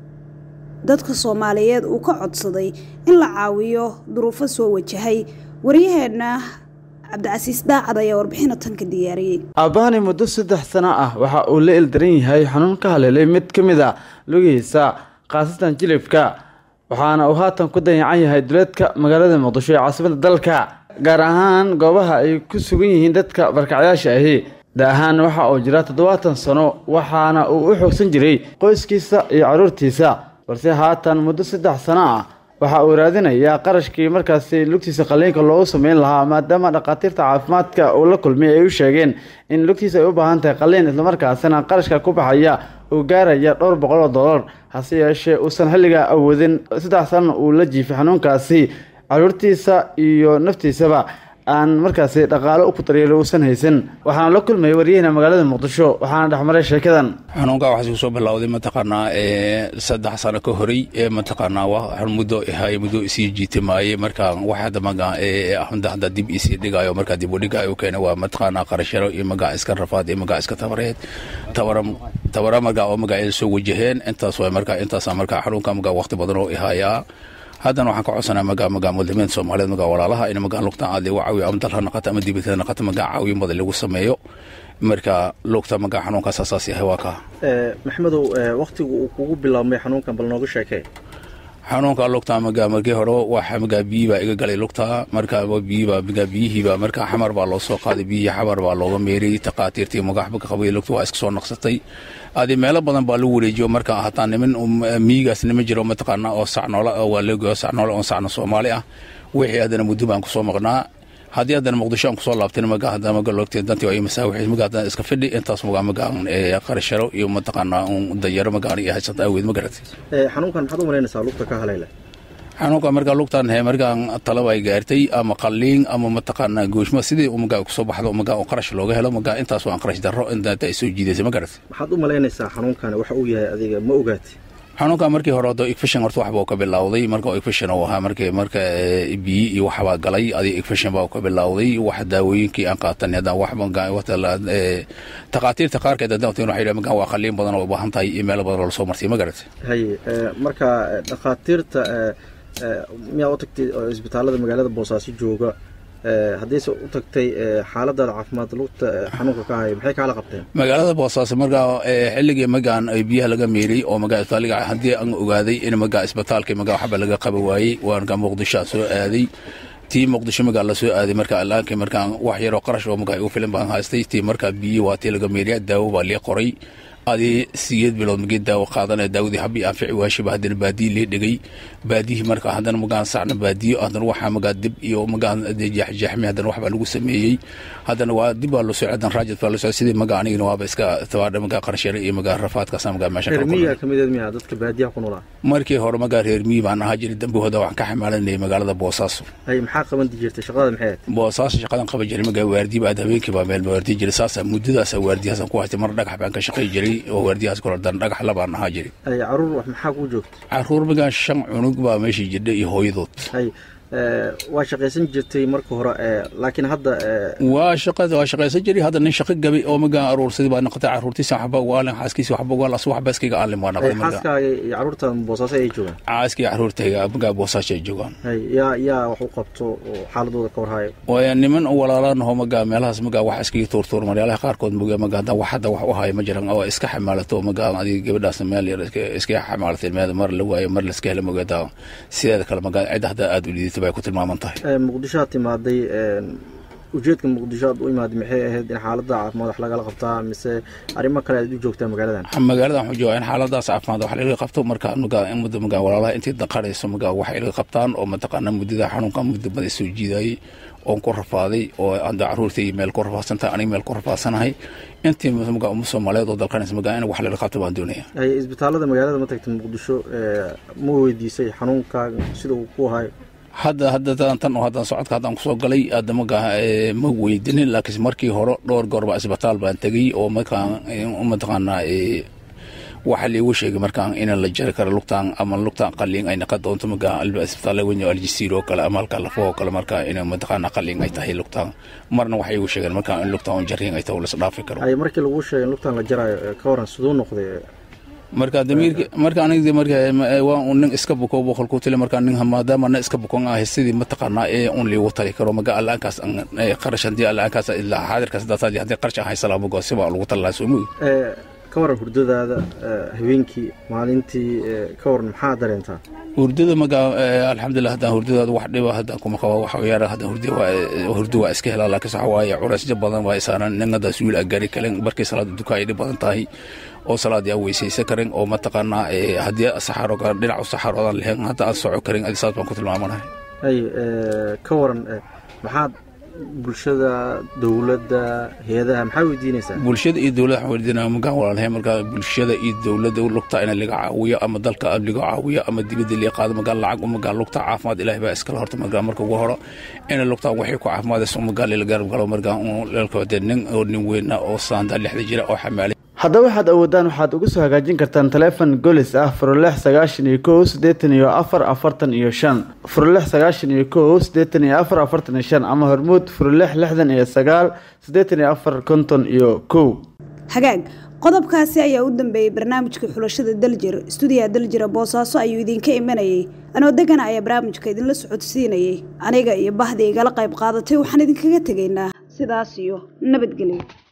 dadka Soomaaliyeed uu ka codsaday in la caawiyo duruufo soo wajahay wariyaheena Cabdicasiis Daacad ayaa warbixin tan ka diyaariyay aabbaani muddo 3 sano ah waxa uu la ildaran yahay xanuun ka haleelay mid kamid ah lugihiisa qaasatan jilibka waxaana uu haatan ku dayacan yahay duleedka magaalada Muqdisho ee caasimadda dalka gaar ahaan goobaha ay ku sugan yihiin dadka barakacayaasha ahi daahan waxa uu jira 7 sano waxaana uu u xoogsan jiray qoyskiisa iyo caruurtiisa balse haatan muddo 3 sano ah waxa uu raadinayaa qarashkii markaasi lugtiisa qaliinka loo sameyn lahaa maadaama dhaqaatiirta caafimaadka uu la kulmay ay u sheegeen in lugtiisa ay u baahan tahay qaliin isla markaasina qarashka ku baxaya uu gaaraya $200 hase yeeshee uusan xilliga awoodin 3 sano uu la jiifay xanuunkaasi caruurtiisa iyo naftiisaba aan markaasi dhaqaale u ku daryeelo uusan haysan waxaan la kulmay wariyahana magaalada Muqdisho waxaan dhaxmaray sheekadan xanuunka waxa soo bilowday mataqaana 3 sano ka horay mataqaana waa muddo muddo isii jiitay marka waxa damaga ahunda dib isii dhigayo marka dib u dhigayo keena waa mataqaana qarasharo iyo magac iska rafaad iyo magac iska tabareed tabara magac oo magac soo wajaheen intaas waa marka xanuunka magac waqti badan oo ihayaa haddana waxaan ka codsanaa magaca muslimiinta Soomaaliyeed magaca walaalaha in magaca lugta aad lagu caawiyo ama dalka naqata ama dibadda naqata magaca caawiyo badan lagu sameeyo marka lugta magaca xanuunkaas asaasi ah waa ka maxamedow waqtigu uu kugu bilaabmay xanuunkan bal nooga sheekay xanuunka lugta magaca markii hore waxa magaca biiba iga galay lugta marka biyihiiba marka xamar baa loo soo qaaday biyo xamar baa looga meeray taqaatiirtii magaca qabay lugta waa iska soo naqsatay adi meelo badan baa lagu wareejiyo marka hataan niman miigaas nima jiro mataqaana oo sacnoola oo waa leeyo sacnoola oo sacno Soomaali ah wixii adana muddo baan ku soo maqnaa hadii adana Muqdisho aan ku soo laabtay magaca hadana magaca lugta dantii ay masaawiix magaca iska fidhi intaas magaca qarasharo iyo mataqaana dayaro magaca iyo haysta aweed magaratay xanuunkan maxaad u maleynaysaa lugta ka haleelay xanuunka marka lugtan markaan talaba ay gaartay ama qaliin ama mataqaana gooshma sidii uu magaca ku soo baxdo magaca qarash looga helo magaca intaas waan qarash darro inta ay soo jiideysay magaratay maxaad u maleynaysaa xanuunkan waxa uu yahay adiga ma ogaatay xanuunka markii hore oo infection horta waxba ka bilowday marka infection oo ahaa marka biyo iyo waxba galay adi infection baa ka bilowday wax daawooyinkii aan qaatanay hadda wax magaca wata taqaatiirta qaarkeed hadda waxay yiraahdaan magaca waa qaliin badan oo u baahan tahay email badan oo soo martay magaratay hay marka dhaqaatiirta miyaa u tagtay isbitaalada magaalada Boosaaso jooga haddayse u tagtay xaaladaada caafimaad lugta xanuunka ka haya maxay kaala qabteen magaalada boosaaso markaa xilligii magaan ay biyaha laga meeray oo magaa isbitaaliga haddii aan ogaaday in magaa isbitaalka magaa waxba laga qaba waayey waanka muqdisho soo aaday tii muqdisho magaa la soo aaday markaa allaanka markaan wax yaroo qarash oo magaa igu filan baan haystay tii markaa biyo waa tii laga meeriya daawo baa lii qoray adii 8 bilood magii daawo qaadanay daawadii habi anfici waashiba hadana baadii lii dhigay baadii markaa hadana magaan saacna baadiyo hadana waxa magaa dib iyo magaan jaxmi hadana waxba lagu sameeyay hadana waa dib loo soo cadan raajid baa loo soo sidii magaa anigina waaba iska tawaada magaa qarashare iyo magaa rafaadka magaa meesha ka miya kamid miya dadka baadiyaha ku noolaa markii hore magaa reer miyi baan ahaa jiray dambahooda waxaan ka xamaalanay magaalada Boosaaso ay maxaa qaban jirtay shaqada maxay ahayd Boosaaso shaqadan qaban jiray magaa waardi baad habeenkii baa meel waardi jiray saasa muddadaas waardiyaas ku haystay mar dhagax baan ka shaqay jiray oo waardiyaas kala dan dhagax la baan ahaa jiray ay caruur wax maxaa ku joogtay caruur magaa 5 cunug baa meeshii jidda iyo hooyadood ay waa shaqaysan jirtay marka hore laakiin hadda waa shaqaysan jiray hadda nin shaqo gabay oo magaa aruursaday baa noqotay caruurtiisa waxba waalan xaaskiisa waxba waal as waxba iskaga aalim waa noqday magaa xaaskaaga iyo caruurta Boosaaso ay joogaan xaaskii caruurtayga magaa Boosaaso ay joogaan yaa wax u qabto xaaladooda ka warhayo waa niman walaalaan oo magaa meelahaas magaa wax iskaga toortoor maryaalaha qaarkood magaa hadda wax u hayo ma jiraan oo iska xamaalato magaa adiga gabadhaas meel yar iska xamaalatay meel mar la waayo mar la iska helo magaa sideeda kale magaa cid hadda aad u liidata bay ku tilmaaman tahay muqdisho timaaday ujeedka muqdisho aad u imaaday maxay ahayd in xaaladda caafimaad wax laga qabtaa mise arrimo kale aad u joogtaa magaaladan waxaan joogaa in xaaladaas caafimaad wax laga qabto marka magaa in muddo magaa walaalaha intii daqarayso magaa wax ay laga qabtaan oo mataqaana muddada xanuunka muddo badan soo jiiday oo ku rafaaday oo aan caruurtay meel ku rafaasantay aniga meel ku rafaadsanahay intii magaa Soomaaliyeed oo dalkanaysa magaa in wax laga qabto baan doonaya ay isbitaalada magaalada ma tagtay muqdisho ma weydiisay xanuunka sida uu ku hayo hadda tan oo hadda socodka hadda ku soo galay aadama ma weydinin laakiin markii hore dhowr goor baa isbitaal baan tagay oo markaan mataqaana waxa la igu sheegay markaan in la jari karo lugtaan ama lugtaan qalliin ay noqon doonto magaa isbitaal weyn oo Aljazeera kala ama halka lafo kala markaa in mataqaana qalliin ay tahay lugtaan marna waxa igu sheegay markaan in lugtaan jarin ay tahay la isdhaafi karo ay markii lagu sheegay lugtaan la jarayo ka waran sidoo noqday marka aniga waa nin iska buko boqol ku tile marka nin maadaama na iska buko ah sidii mataqaana on liigu tali karo maga allaankaas qarashan di allaankaas ilaa xaadirkaas dadadii hadii qarash ay salaamo goosiba lagu talaa soo ka waran hurdadaada habeenkii maalintii ka waran maxaa dareentaa hurdada maga alxamdulillah hadda hurdadaada wax dhiba hadda kuma qabo wax yar hadda hurdu waa iska helaa laakiin sax waaye culays badan waa isaaran ninada suul agari kale markii salaad dukaay dhib badan tahay oo salaad yaa weysaysan karin oo mataqaana hadii saxaro dhinac saxaroodan lehen hadda aan soo karin adisaad baan ku tilmaamanahay ay ka waran maxaad bulshada dawladda hay'adaha maxay weydiinaysaa bulshada iyo dawladda waxay weydiinayaan magaa walaalahay marka bulshada iyo dawladda lugta in laga caawiyo ama dalka laga caawiyo ama dibadda la qaado magaa lacag magaa lugta caafimaad ilaahay baa iska horta magaa marka ugu horo in lugta waxay ku caafimaadayso magaa la garab galo marka leelka nin weyn oo saanda 6 jira oo xamaalay haddaba waxaad awoodaan waxaad ugu soo hagaajin kartaan taleefan golis ah furlex 91 furlex 91 ama hormuud furlex 69 hagaag qodobkaasi ayaa u dambeeyay barnaamijka xulashada daljir stuudiyaha daljira Boosaaso ayuu idinka imanayay anoo degan ayaa barnaamijka idinla socodsiinayay aniga iyo bahdi igala qayb qaadatay waxaan idinkaga tegaynaa sidaas iyo nabadgelyo